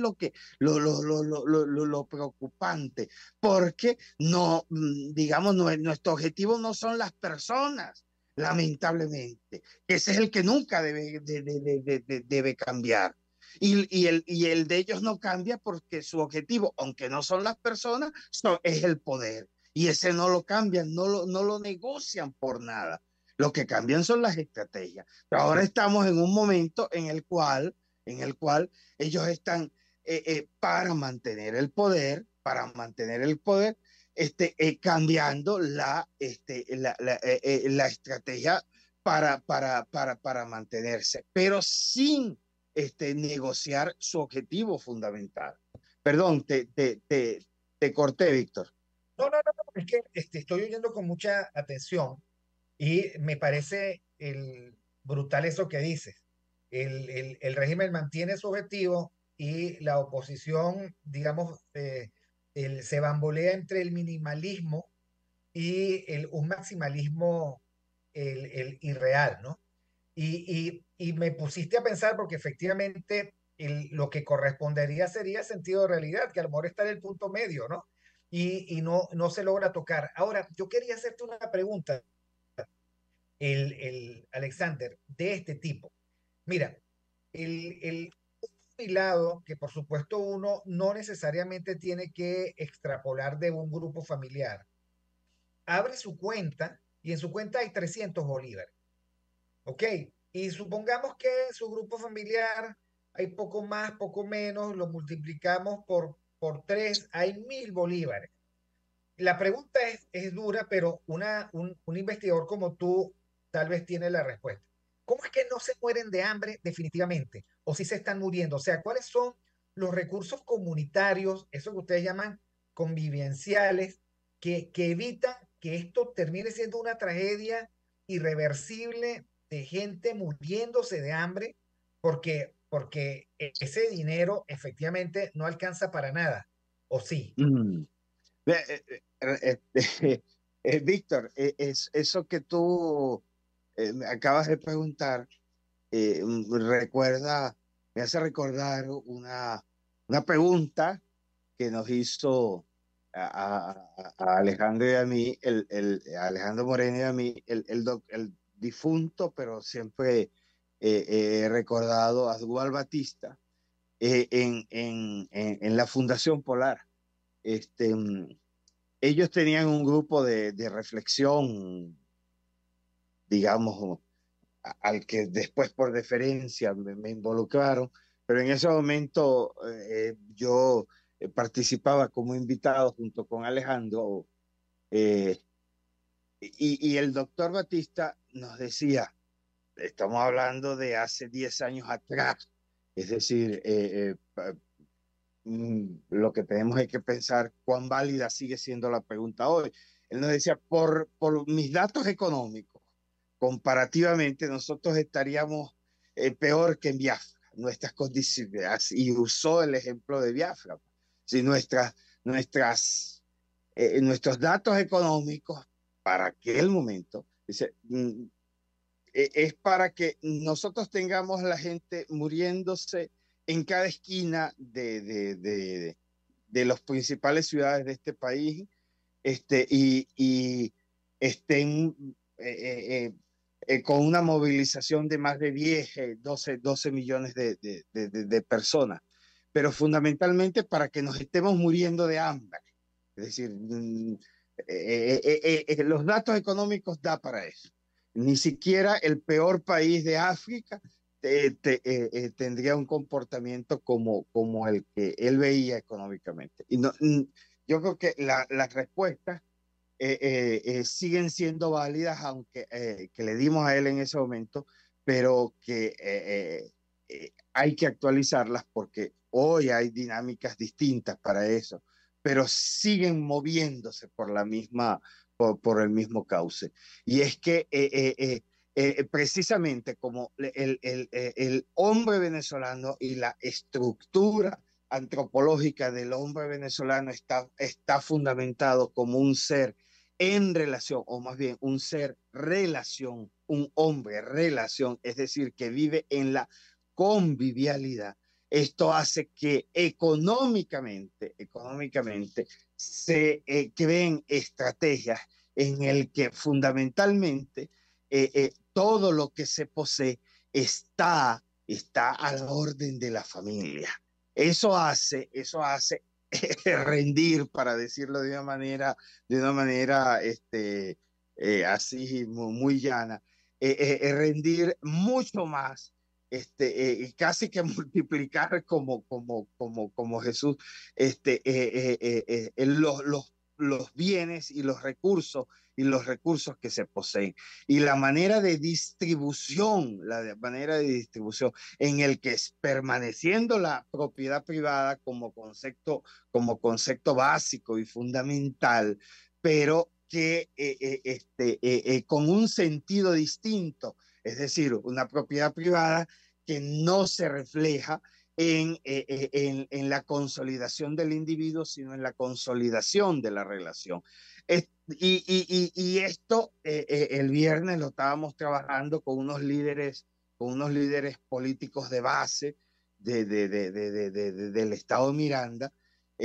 [SPEAKER 6] lo preocupante, porque no, digamos, nuestro objetivo no son las personas, lamentablemente, ese es el que nunca debe cambiar. Y el de ellos no cambia porque su objetivo, aunque no son las personas, es el poder. Y ese no lo cambian, no lo negocian por nada. Lo que cambian son las estrategias. Pero ahora estamos en un momento en el cual ellos están para mantener el poder, cambiando la estrategia para mantenerse, pero sin negociar su objetivo fundamental. Perdón, te corté, Víctor.
[SPEAKER 3] No, es que estoy oyendo con mucha atención y me parece brutal eso que dices. El régimen mantiene su objetivo y la oposición, digamos, se bambolea entre el minimalismo y un maximalismo el irreal, ¿no? Y me pusiste a pensar porque efectivamente lo que correspondería sería sentido de realidad, que a lo mejor está en el punto medio, ¿no? Y no se logra tocar. Ahora, yo quería hacerte una pregunta, Alexander, de este tipo. Mira, el jubilado, que por supuesto uno no necesariamente tiene que extrapolar de un grupo familiar, abre su cuenta y en su cuenta hay 300 bolívares. ¿Ok? Y supongamos que su grupo familiar hay poco más, poco menos, lo multiplicamos por 3, hay 1000 bolívares. La pregunta es dura, pero un investigador como tú tal vez tiene la respuesta. ¿Cómo es que no se mueren de hambre definitivamente? O si se están muriendo. O sea, ¿cuáles son los recursos comunitarios, eso que ustedes llaman convivenciales, que evitan que esto termine siendo una tragedia irreversible de gente muriéndose de hambre porque ese dinero efectivamente no alcanza para nada? ¿O sí?
[SPEAKER 6] Mm. Víctor, eso que tú me acabas de preguntar, recuerda, me hace recordar una pregunta que nos hizo a Alejandro y a mí, a Alejandro Moreno y a mí, el difunto, pero siempre recordado, Asdrúbal Batista, en la Fundación Polar. Ellos tenían un grupo de reflexión, digamos, al que después por deferencia me involucraron, pero en ese momento yo participaba como invitado junto con Alejandro, eh, y el doctor Batista nos decía, estamos hablando de hace 10 años atrás, es decir, lo que tenemos es que pensar cuán válida sigue siendo la pregunta hoy. Él nos decía, por mis datos económicos, comparativamente nosotros estaríamos peor que en Biafra, nuestras condiciones, y usó el ejemplo de Biafra. Si nuestros datos económicos para aquel momento, dice, es para que nosotros tengamos la gente muriéndose en cada esquina de las principales ciudades de este país, y estén con una movilización de más de 10, 12 millones de personas, pero fundamentalmente para que nos estemos muriendo de hambre. Es decir, los datos económicos da para eso. Ni siquiera el peor país de África tendría un comportamiento como el que él veía económicamente. Y no, yo creo que las respuestas siguen siendo válidas, aunque que le dimos a él en ese momento, pero que hay que actualizarlas porque hoy hay dinámicas distintas para eso, pero siguen moviéndose por el mismo cauce. Y es que precisamente como el hombre venezolano y la estructura antropológica del hombre venezolano está fundamentado como un ser en relación, o más bien un ser relación, un hombre relación, es decir, que vive en la convivialidad. Esto hace que económicamente se creen estrategias en el que fundamentalmente todo lo que se posee está a la orden de la familia. Eso hace rendir, para decirlo de una manera así muy llana, rendir mucho más, casi que multiplicar como Jesús, los bienes y los recursos que se poseen. Y la manera de distribución en el que es permaneciendo la propiedad privada como concepto básico y fundamental, pero que con un sentido distinto, es decir, una propiedad privada que no se refleja en la consolidación del individuo, sino en la consolidación de la relación. Y esto el viernes lo estábamos trabajando con unos líderes políticos de base del estado Miranda,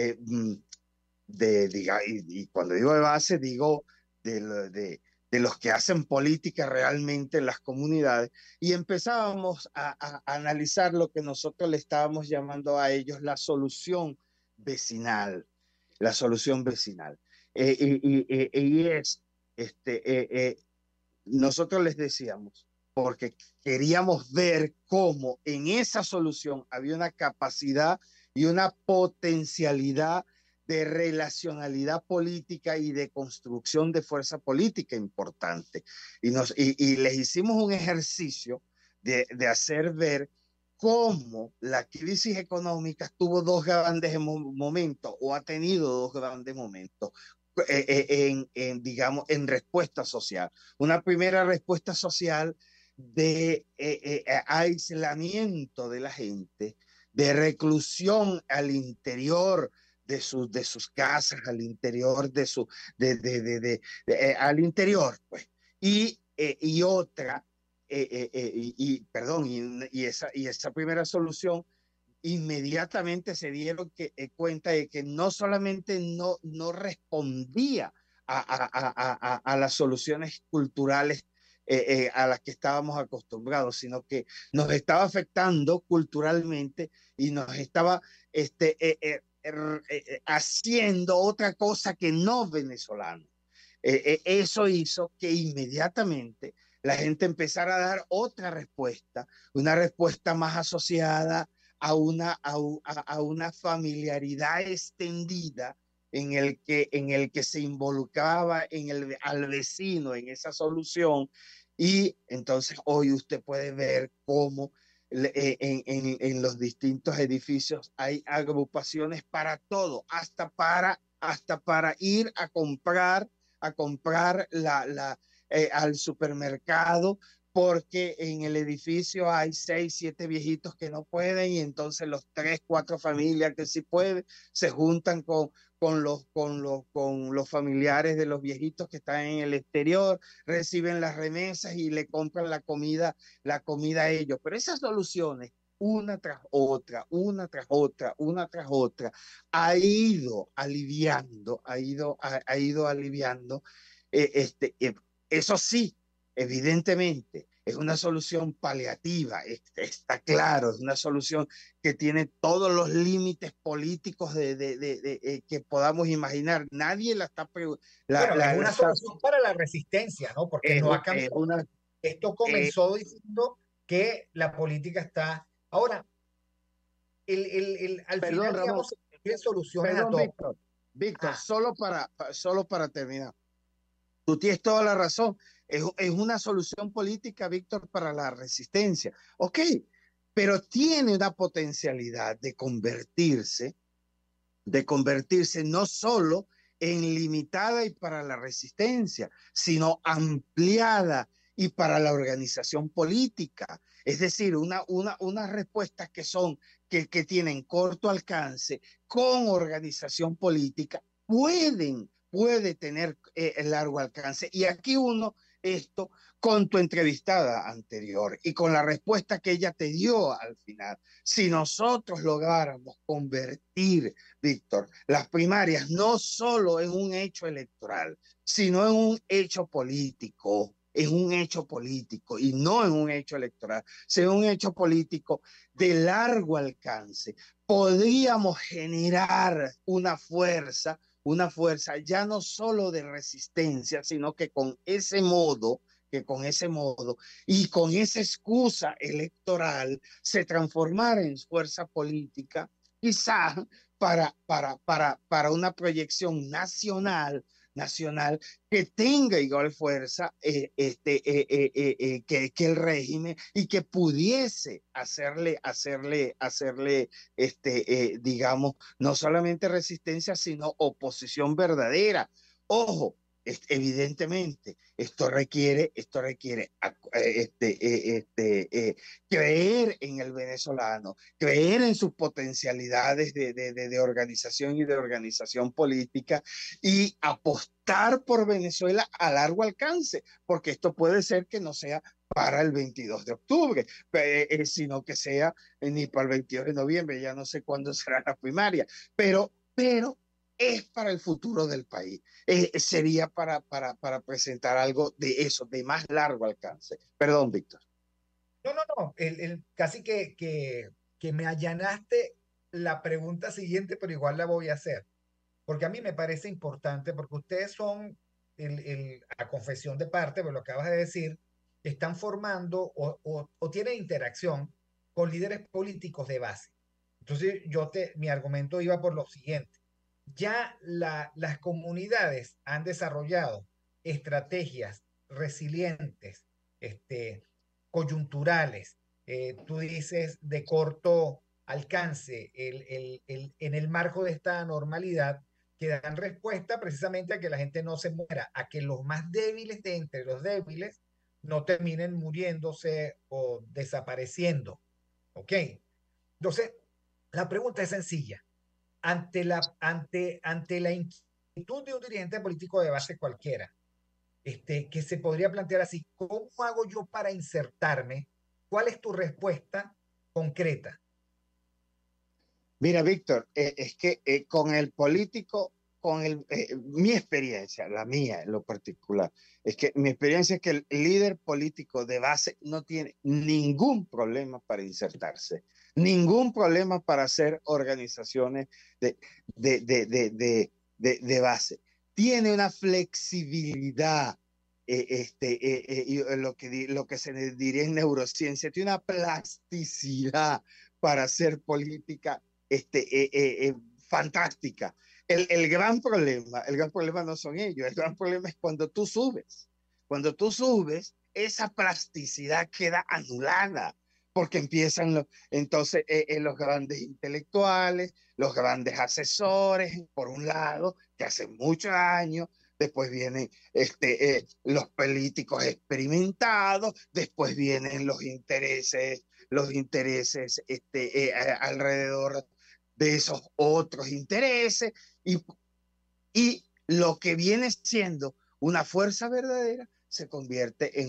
[SPEAKER 6] y cuando digo de base, digo de los que hacen política realmente en las comunidades, y empezábamos a analizar lo que nosotros le estábamos llamando a ellos la solución vecinal. Y es, nosotros les decíamos, porque queríamos ver cómo en esa solución había una capacidad y una potencialidad de relacionalidad política y de construcción de fuerza política importante. Y les hicimos un ejercicio de hacer ver cómo la crisis económica tuvo dos grandes momentos o ha tenido dos grandes momentos digamos, en respuesta social. Una primera respuesta social de aislamiento de la gente, de reclusión al interior de sus casas, al interior al interior, pues. Y otra, perdón, esa primera solución inmediatamente se dieron cuenta de que no solamente no respondía a las soluciones culturales a las que estábamos acostumbrados, sino que nos estaba afectando culturalmente y nos estaba haciendo otra cosa que no venezolano. Eso hizo que inmediatamente la gente empezara a dar otra respuesta, una respuesta más asociada a una familiaridad extendida en el que se involucraba al vecino en esa solución. Y entonces hoy usted puede ver cómo en los distintos edificios hay agrupaciones para todo, hasta para ir a comprar al supermercado, porque en el edificio hay 6, 7 viejitos que no pueden, y entonces los 3, 4 familias que sí pueden se juntan con los familiares de los viejitos que están en el exterior, reciben las remesas y le compran la comida a ellos. Pero esas soluciones, una tras otra, ha ido aliviando, eso sí, evidentemente, es una solución paliativa, está claro, es una solución que tiene todos los límites políticos que podamos imaginar. Nadie la está...
[SPEAKER 3] Bueno, es una solución para la resistencia, ¿no? Porque no ha cambiado. Esto comenzó diciendo que la política está... Ahora, al final, digamos, se soluciones a todo.
[SPEAKER 6] Víctor, solo para terminar. Tú tienes toda la razón. Es una solución política, Víctor, para la resistencia. Ok, pero tiene una potencialidad de convertirse no solo en limitada y para la resistencia, sino ampliada y para la organización política. Es decir, unas respuestas que tienen corto alcance con organización política puede tener largo alcance. Y aquí esto con tu entrevistada anterior y con la respuesta que ella te dio al final. Si nosotros lográramos convertir, Víctor, las primarias no solo en un hecho electoral, sino en un hecho político, y no en un hecho electoral, sino un hecho político de largo alcance, podríamos generar una fuerza ya no solo de resistencia, sino que con ese modo y con esa excusa electoral se transformara en fuerza política, quizá para una proyección nacional que tenga igual fuerza que el régimen, y que pudiese hacerle digamos, no solamente resistencia, sino oposición verdadera. Ojo, evidentemente, esto requiere creer en el venezolano, creer en sus potencialidades de organización y de organización política, y apostar por Venezuela a largo alcance, porque esto puede ser que no sea para el 22 de octubre, sino que sea ni para el 22 de noviembre, ya no sé cuándo será la primaria, pero es para el futuro del país. Sería para presentar algo de eso, de más largo alcance. Perdón, Víctor.
[SPEAKER 3] No. Casi que me allanaste la pregunta siguiente, pero igual la voy a hacer. Porque a mí me parece importante, porque ustedes son, a confesión de parte, pero lo acabas de decir, están formando o tienen interacción con líderes políticos de base. Entonces, mi argumento iba por lo siguiente. ya las comunidades han desarrollado estrategias resilientes, coyunturales, tú dices de corto alcance, en el marco de esta normalidad, que dan respuesta precisamente a que la gente no se muera, a que los más débiles de entre los débiles no terminen muriéndose o desapareciendo. ¿Ok? Entonces, la pregunta es sencilla. Ante la inquietud de un dirigente político de base cualquiera, que se podría plantear así: ¿cómo hago yo para insertarme? ¿Cuál es tu respuesta concreta?
[SPEAKER 6] Mira, Víctor, es que con el político, mi experiencia, la mía en lo particular, es que mi experiencia es que el líder político de base no tiene ningún problema para insertarse, ningún problema para hacer organizaciones de, de base. Tiene una flexibilidad, y lo que se diría en neurociencia, tiene una plasticidad para hacer política fantástica. El gran problema no son ellos, el gran problema es cuando tú subes. Cuando tú subes, esa plasticidad queda anulada, porque empiezan entonces los grandes intelectuales, los grandes asesores, por un lado, que hace muchos años, después vienen los políticos experimentados, después vienen los intereses alrededor de esos otros intereses, y lo que viene siendo una fuerza verdadera se convierte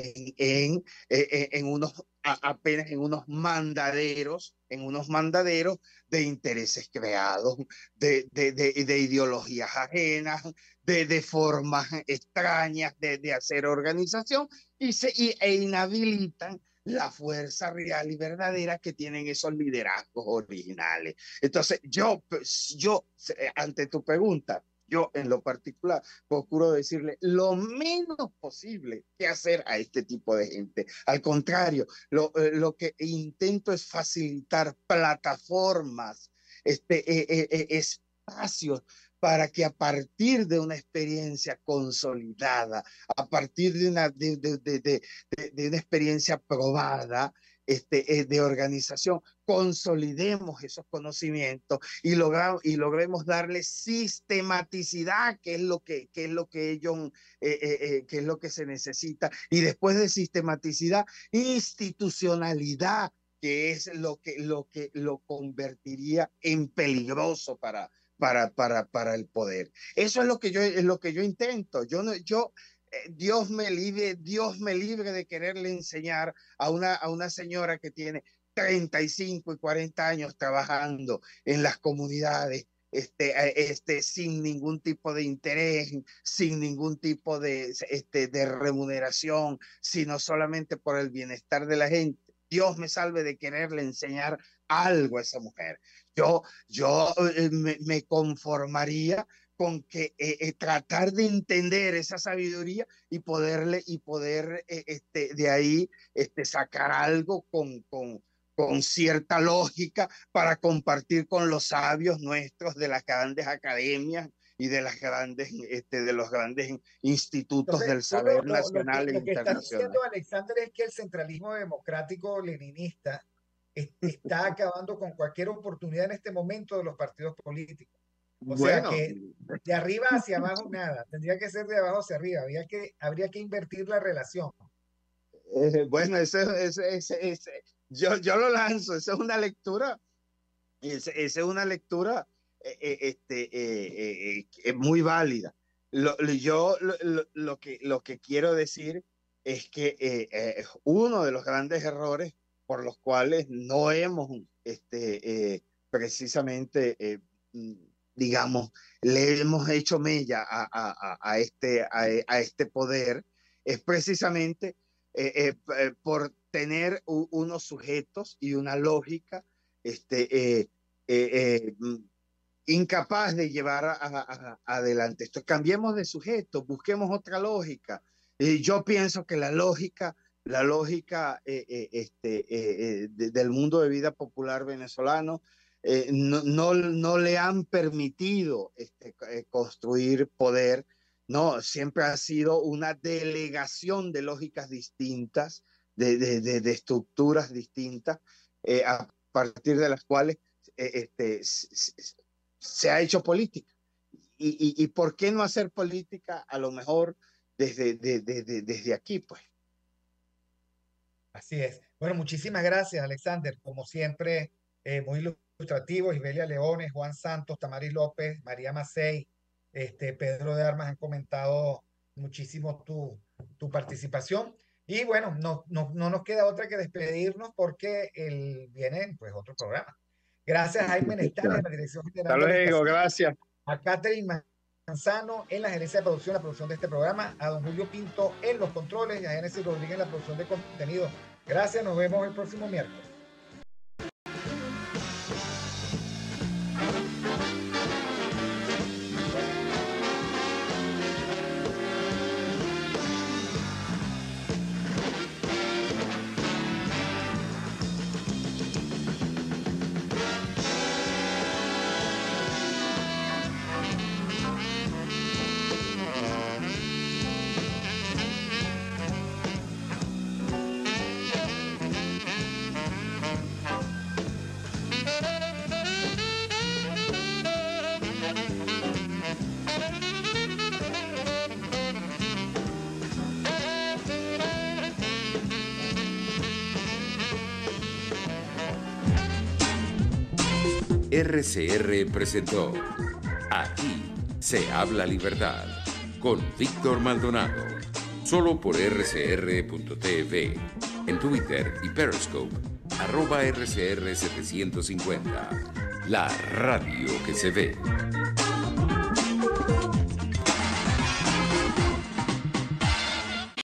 [SPEAKER 6] en unos, apenas en unos mandaderos de intereses creados, de ideologías ajenas, de formas extrañas de hacer organización, e inhabilitan la fuerza real y verdadera que tienen esos liderazgos originales. Entonces, yo ante tu pregunta, yo en lo particular procuro decirle lo menos posible que hacer a este tipo de gente. Al contrario, lo que intento es facilitar plataformas, espacios para que a partir de una experiencia consolidada, a partir de una experiencia probada, de organización, consolidemos esos conocimientos y logremos darle sistematicidad, que es lo que ellos, que es lo que se necesita, y después de sistematicidad, institucionalidad, que es lo convertiría en peligroso para el poder. Eso es lo que yo intento. Dios me libre de quererle enseñar a una señora que tiene 35 y 40 años trabajando en las comunidades, sin ningún tipo de interés, sin ningún tipo de remuneración, sino solamente por el bienestar de la gente. Dios me salve de quererle enseñar algo a esa mujer. Me conformaría con que tratar de entender esa sabiduría y poder de ahí sacar algo con cierta lógica para compartir con los sabios nuestros de las grandes academias y de los grandes institutos
[SPEAKER 3] Entonces,
[SPEAKER 6] del saber nacional e
[SPEAKER 3] lo que estás
[SPEAKER 6] internacional.
[SPEAKER 3] diciendo, Alexander, es que el centralismo democrático leninista está acabando con cualquier oportunidad en este momento de los partidos políticos. O sea
[SPEAKER 6] Bueno,
[SPEAKER 3] que de arriba hacia abajo nada, tendría que ser de abajo hacia arriba, habría que invertir la relación.
[SPEAKER 6] bueno, yo lo lanzo, esa es una lectura, esa es una lectura muy válida. Lo que quiero decir es que uno de los grandes errores por los cuales no hemos precisamente, digamos, le hemos hecho mella a este poder, es precisamente por tener unos sujetos y una lógica incapaz de llevar adelante esto. Cambiemos de sujeto, busquemos otra lógica. Yo pienso que la lógica del mundo de vida popular venezolano no le han permitido construir poder. No, siempre ha sido una delegación de lógicas distintas, de estructuras distintas, a partir de las cuales se ha hecho política. ¿Y por qué no hacer política a lo mejor desde aquí, pues?
[SPEAKER 3] Así es. Bueno, muchísimas gracias, Alexander. Como siempre, muy ilustrativo. Isbelia Leones, Juan Santos, Tamaris López, María Macei, Pedro de Armas han comentado muchísimo tu participación. Y bueno, no nos queda otra que despedirnos porque viene pues otro programa. Gracias a Jaime Nestales en la dirección general.
[SPEAKER 6] Hasta luego, gracias.
[SPEAKER 3] A Catherine Manzano en la gerencia de producción, la producción de este programa, a don Julio Pinto en los controles y a Genesis Rodríguez en la producción de contenido. Gracias, nos vemos el próximo miércoles.
[SPEAKER 2] RCR presentó Aquí se habla libertad con Víctor Maldonado, solo por rcr.tv, en Twitter y Periscope, @RCR750, la radio que se ve.